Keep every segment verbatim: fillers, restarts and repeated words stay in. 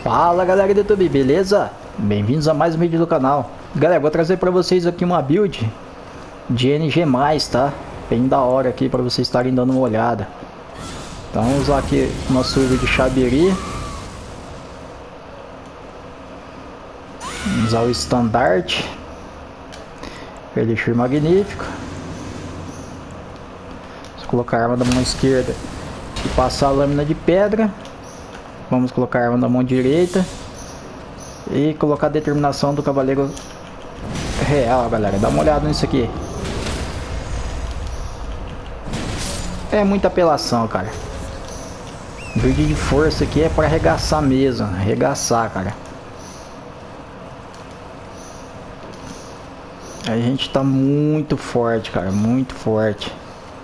Fala galera do YouTube, beleza? Bem-vindos a mais um vídeo do canal. Galera, vou trazer para vocês aqui uma build de N G mais, tá? Bem da hora aqui para vocês estarem dando uma olhada. Então vamos usar aqui o nosso Urgo de Xabiri. Vamos usar o estandarte. Elixir magnífico. Vamos colocar a arma da mão esquerda e passar a lâmina de pedra. Vamos colocar a arma da mão direita e colocar a determinação do cavaleiro real, galera. Dá uma olhada nisso aqui. É muita apelação, cara. Build de força aqui é para arregaçar mesmo. Arregaçar, cara. A gente tá muito forte, cara. Muito forte.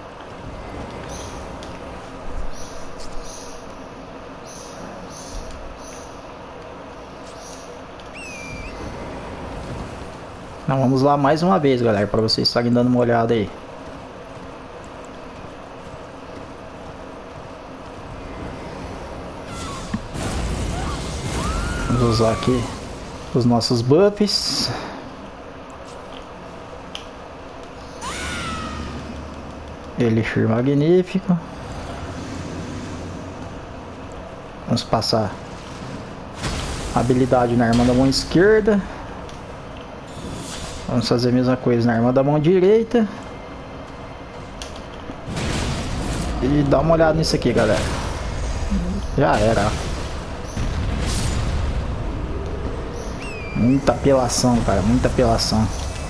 Então vamos lá mais uma vez, galera, para vocês estarem dando uma olhada aí. Vamos usar aqui os nossos buffs. Elixir magnífico. Vamos passar a habilidade na arma da mão esquerda. Vamos fazer a mesma coisa na arma da mão direita. E dá uma olhada nisso aqui, galera. Já era. Muita apelação, cara. Muita apelação.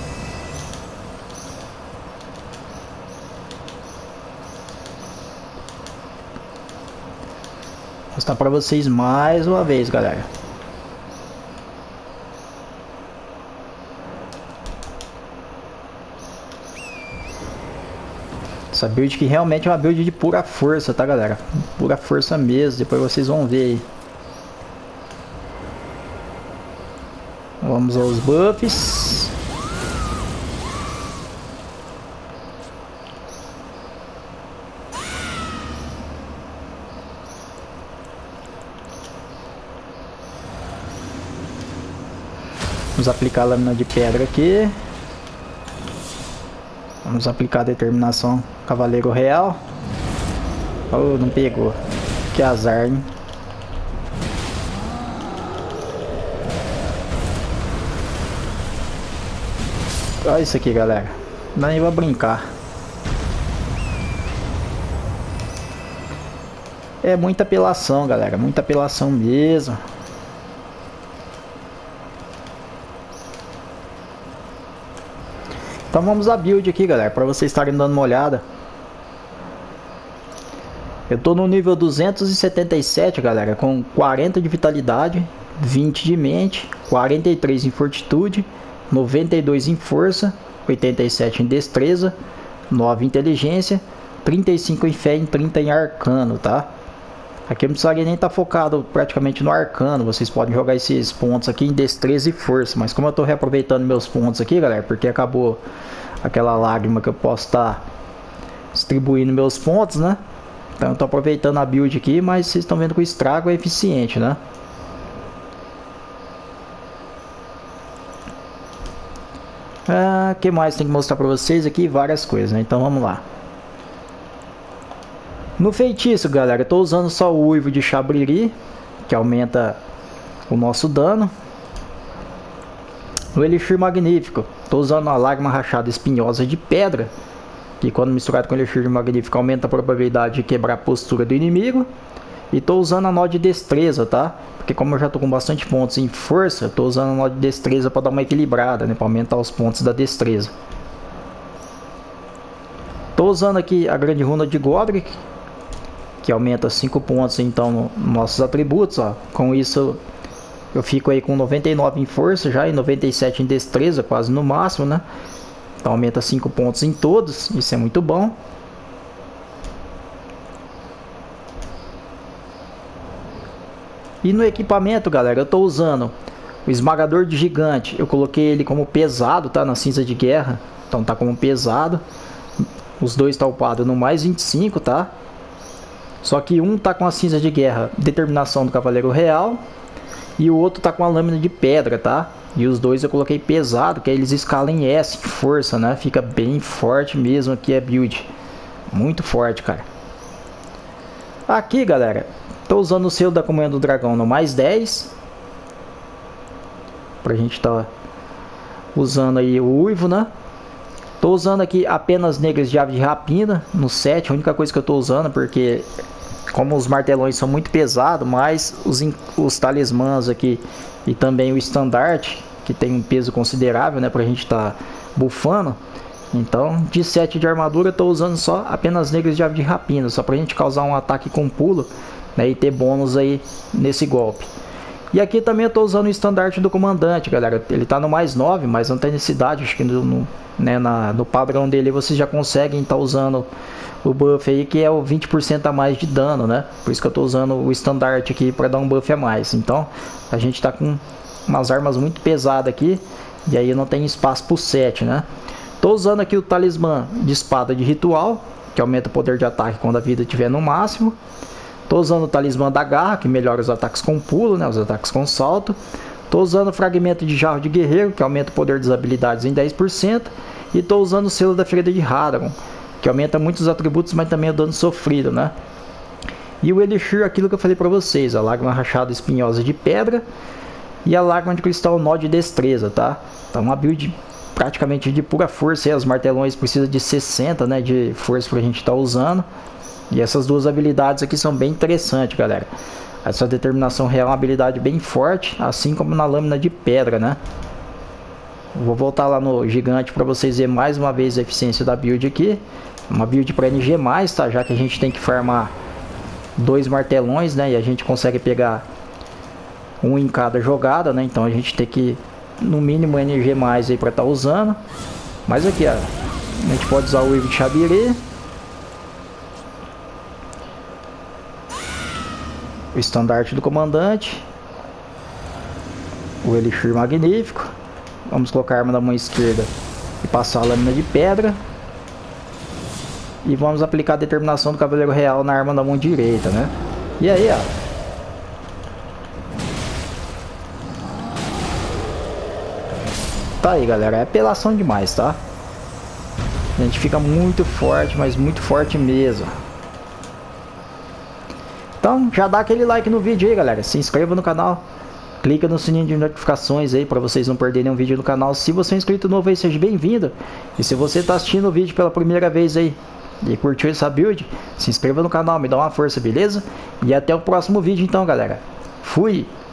Vou mostrar pra vocês mais uma vez, galera. Essa build que realmente é uma build de pura força, tá, galera? Pura força mesmo, depois vocês vão ver aí. Vamos aos buffs. Vamos aplicar a lâmina de pedra aqui. Vamos aplicar a determinação cavaleiro real. Oh, não pegou. Que azar, hein? Olha isso aqui, galera. Não dá nem pra brincar. É muita apelação, galera. Muita apelação mesmo. Então vamos à build aqui, galera, para vocês estarem dando uma olhada. Eu tô no nível duzentos e setenta e sete, galera, com quarenta de vitalidade, vinte de mente, quarenta e três em fortitude, noventa e dois em força, oitenta e sete em destreza, nove em inteligência, trinta e cinco em fé e trinta em arcano, tá? Aqui eu não precisaria nem estar focado praticamente no arcano. Vocês podem jogar esses pontos aqui em destreza e força. Mas como eu estou reaproveitando meus pontos aqui, galera, porque acabou aquela lágrima que eu posso estar distribuindo meus pontos, né? Então eu estou aproveitando a build aqui, mas vocês estão vendo que o estrago é eficiente, né? Ah, que mais tem que mostrar para vocês aqui? Várias coisas, né? Então vamos lá. No feitiço, galera, eu tô usando só o Urgo de Xabiri, que aumenta o nosso dano. No Elixir magnífico, tô usando a lágrima rachada espinhosa de pedra, que quando misturado com o Elixir magnífico aumenta a probabilidade de quebrar a postura do inimigo. E tô usando a nó de destreza, tá? Porque como eu já tô com bastante pontos em força, eu tô usando a nó de destreza para dar uma equilibrada, né? Para aumentar os pontos da destreza. Tô usando aqui a grande runa de Godric, que aumenta cinco pontos então nos nossos atributos, ó. Com isso eu fico aí com noventa e nove em força já e noventa e sete em destreza, quase no máximo, né? Então aumenta cinco pontos em todos, isso é muito bom. E no equipamento, galera, eu tô usando o esmagador de gigante. Eu coloquei ele como pesado, tá? Na cinza de guerra, então tá como pesado. Os dois tá upado no mais vinte e cinco, tá? Só que um tá com a cinza de guerra, determinação do Cavaleiro Real, e o outro tá com a lâmina de pedra, tá? E os dois eu coloquei pesado, que aí eles escalam em S, força, né? Fica bem forte mesmo aqui a build. Muito forte, cara. Aqui, galera, tô usando o selo da Comunhão do Dragão no mais dez. Pra gente tá usando aí o uivo, né? Tô usando aqui apenas negras de ave de rapina no sete, a única coisa que eu tô usando, porque como os martelões são muito pesados, mas os, os talismãs aqui e também o estandarte, que tem um peso considerável, né, pra gente tá bufando. Então, de sete de armadura, eu tô usando só apenas negras de ave de rapina, só pra gente causar um ataque com pulo, né, e ter bônus aí nesse golpe. E aqui também eu tô usando o estandarte do comandante, galera. Ele tá no mais nove, mas não tem necessidade. Acho que no, no, né, na, no padrão dele vocês já conseguem estar tá usando o buff aí, que é o vinte por cento a mais de dano, né? Por isso que eu tô usando o estandarte aqui para dar um buff a mais. Então a gente tá com umas armas muito pesadas aqui, e aí não tem espaço pro sete, né? Tô usando aqui o talismã de espada de ritual, que aumenta o poder de ataque quando a vida estiver no máximo. Tô usando o talismã da garra, que melhora os ataques com pulo, né, os ataques com salto. Tô usando o fragmento de jarro de guerreiro, que aumenta o poder das habilidades em dez por cento. E tô usando o selo da ferida de Radagon, que aumenta muitos atributos, mas também o dano sofrido, né? E o elixir, aquilo que eu falei pra vocês, a lágrima rachada espinhosa de pedra e a lágrima de cristal nó de destreza, tá? Tá uma build praticamente de pura força, e os martelões precisam de sessenta, né, de força pra gente estar tá usando. E essas duas habilidades aqui são bem interessantes, galera. Essa determinação real é uma habilidade bem forte, assim como na lâmina de pedra, né? Vou voltar lá no gigante para vocês verem mais uma vez a eficiência da build aqui. Uma build para N G mais, tá? Já que a gente tem que farmar dois martelões, né? E a gente consegue pegar um em cada jogada, né? Então a gente tem que, no mínimo, N G mais aí para estar tá usando. Mas aqui, ó, a gente pode usar o Uivo de Xabirê, o estandarte do comandante, o elixir magnífico. Vamos colocar a arma da mão esquerda e passar a lâmina de pedra. E vamos aplicar a determinação do Cavaleiro Real na arma da mão direita, né? E aí, ó, tá aí, galera, é apelação demais, tá? A gente fica muito forte, mas muito forte mesmo. Então, já dá aquele like no vídeo aí, galera. Se inscreva no canal. Clica no sininho de notificações aí para vocês não perderem um vídeo no canal. Se você é um inscrito novo aí, seja bem-vindo. E se você está assistindo o vídeo pela primeira vez aí e curtiu essa build, se inscreva no canal, me dá uma força, beleza? E até o próximo vídeo então, galera. Fui!